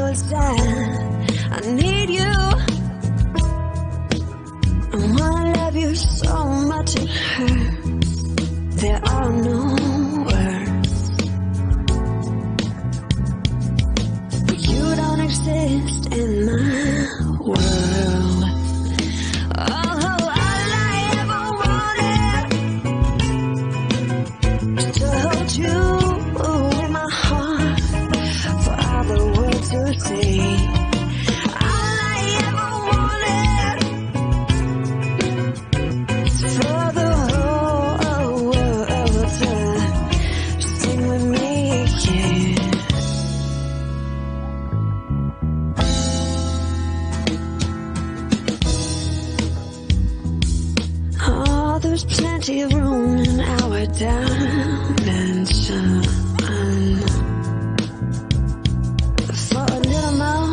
other side. I need you. I wanna love you so much it hurts. There are no words. But you don't exist in my world. Oh, all I ever wanted is to hold you in my heart for all the words to say. All I ever wanted is for the whole world to sing with me, yeah. Oh, there's plenty of room in our dimension for a little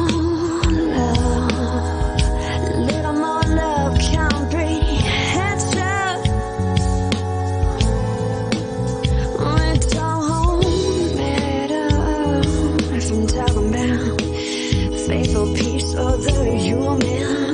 more love, comprehension. It don't matter if I'm talking about faith or peace or the human.